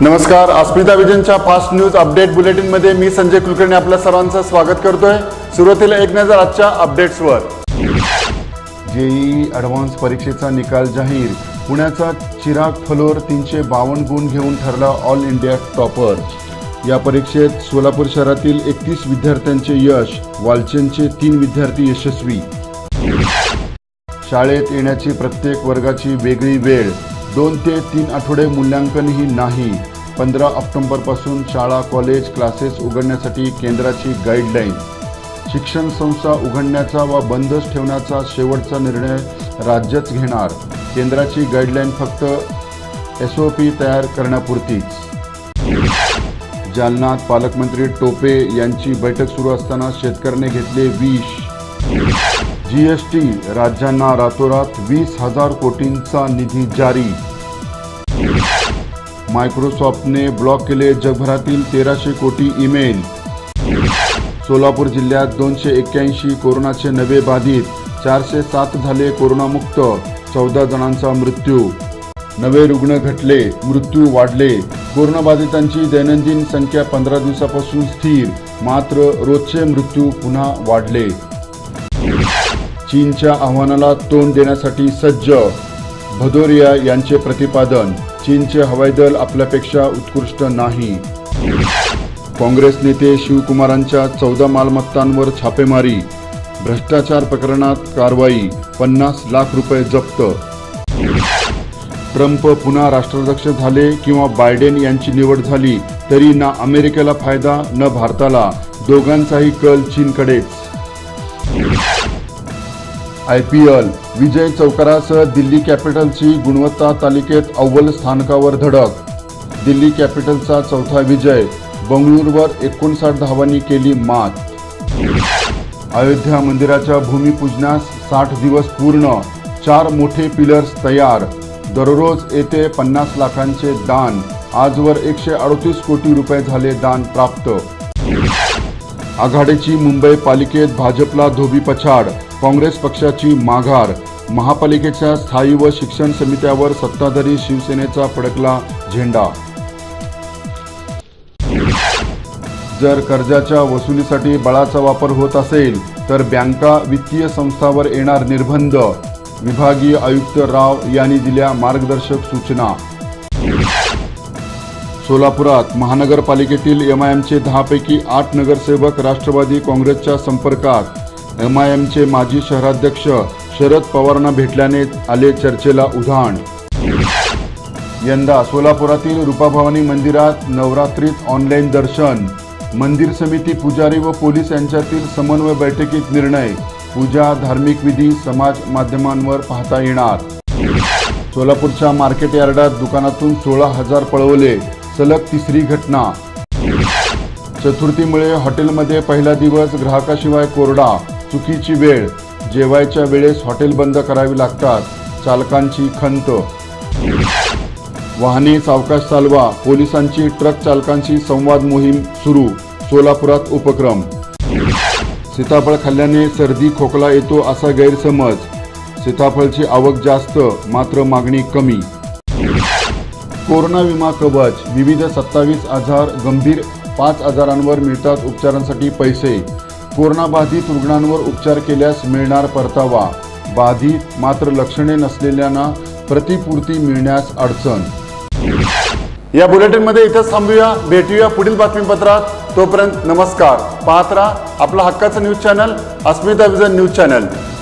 नमस्कार, अस्मिता विजनच्या fast news update bulletin मध्ये मी संजय कुलकर्णी आपल्या सर्वांचं स्वागत करतोय। सुरुवातीला एक नजर आजच्या अपडेट्सवर। जेईई ॲडव्हान्स परीक्षेचा निकाल जाहीर। पुण्याचा चिराग फलोर 352 गुण घेऊन ठरला ऑल इंडिया टॉपर। या परीक्षेत सोलापूर शहरातील 31 विद्यार्थ्यांचे यश, वालचंदचे 3 विद्यार्थी यशस्वी। शाळेत येण्याची प्रत्येक वर्गाची वेगळी वेळ, 2 ते 3 आठवडे मूल्यांकनही नाही। 15 ऑक्टोबरपासून शाळा कॉलेज क्लासेस उघडण्यासाठी केंद्राची गाईडलाईन। शिक्षण संस्था उघडण्याचा व बंदच ठेवण्याचा शेवटचा निर्णय राज्यच घेणार। केंद्राची गाईडलाईन फक्त SOP तयार करण्यापुरतीच। जालन्यात पालकमंत्री टोपे यांची बैठक सुरू असताना शेतकऱ्यांनी घेतले विष। GST राज्यांना रातोरात 20,000 कोटींचा निधी जारी। मायक्रोसॉफ्टने ब्लॉक केले जगभरातील 1300 कोटी ईमेल। सोलापूर जिल्ह्यात 281 कोरोनाचे नवे बाधित, 407 झाले कोरोनामुक्त, 14 जणांचा मृत्यू। नवे रुग्ण घटले, मृत्यू वाढले। कोरोनाबाधितांची दैनंदिन संख्या 15 दिवसापासून स्थिर, मात्र रोजचे मृत्यू पुन्हा वाढले। चीनच्या आव्हानाला तोंड देण्यासाठी सज्ज, भदौरिया यांचे प्रतिपादन। चीनचे हवाई दल आपल्यापेक्षा उत्कृष्ट नाही। काँग्रेस नेते शिवकुमारांच्या 14 मालमत्तांवर छापेमारी। भ्रष्टाचार प्रकरणात कारवाई, 50 लाख रुपये जप्त। ट्रम्प पुन्हा राष्ट्राध्यक्ष झाले किंवा बायडेन यांची निवड झाली तरी ना अमेरिकेला फायदा न भारताला, दोघांचाही कल चीनकडेच। IPL विजय चौकारासह दिल्ली कॅपिटल्सची गुणवत्ता तालिकेत अव्वल स्थानकावर धडक। दिल्ली कॅपिटल्सचा चौथा विजय, बंगळुरूवर 59 धावांनी केली मात। अयोध्या मंदिराच्या भूमिपूजनास 60 दिवस पूर्ण, 4 मोठे पिलर्स तयार। दररोज येते 50 लाखांचे दान, आजवर 138 कोटी रुपये झाले दान प्राप्त। आघाडीची मुंबई पालिकेत भाजपला धोबीपछाड, काँग्रेस पक्षाची माघार। महापालिकेच्या स्थायी व शिक्षण समित्यावर सत्ताधारी शिवसेनेचा फडकला झेंडा। जर कर्जाच्या वसुलीसाठी बळाचा वापर होत असेल तर बँका वित्तीय संस्थांवर येणार निर्बंध। विभागीय आयुक्त राव यांनी दिल्या मार्गदर्शक सूचना। सोलापुरात महानगरपालिकेतील MIMचे 10 पैकी 8 नगरसेवक राष्ट्रवादी काँग्रेसच्या संपर्कात। MIMचे माजी शहराध्यक्ष शरद पवारांना भेटल्याने आले चर्चेला उधाण। यंदा सोलापुरातील रूपाभवानी मंदिरात नवरात्रीत ऑनलाईन दर्शन। मंदिर समिती, पुजारी व पोलीस यांच्यातील समन्वय बैठकीत निर्णय। पूजा, धार्मिक विधी समाज माध्यमांवर पाहता येणार। सोलापूरच्या मार्केट यार्डात दुकानातून 16,000 पळवले, सलग 3री घटना। चतुर्थीमुळे हॉटेलमध्ये पहिला दिवस ग्राहकाशिवाय कोरडा, चुकीची वेळ, जेवायच्या वेळेस हॉटेल बंद करावी लागतात, चालकांची खंत। वाहने सावकाश चालवा, पोलिसांची ट्रक चालकांशी संवाद मोहीम सुरू, सोलापुरात उपक्रम। सीताफळ खाल्ल्याने सर्दी खोकला येतो असा गैरसमज। सीताफळची आवक जास्त, मात्र मागणी कमी। कोरोना विमा कवच, विविध 27 आजार, गंभीर 5 आजारांवर मिळतात उपचारांसाठी पैसे। कोरोना बाधित रुग्णांवर उपचार केल्यास मिळणार परतावा। बाधित मात्र लक्षणे नसलेल्यांना प्रतिपूर्ती मिळण्यास अडचण। या बुलेटिनमध्ये इथंच थांबूया, भेटूया पुढील बातमीपत्रात। तोपर्यंत नमस्कार, पाहत राहा आपला हक्काचं news channel Asmita vision news channel.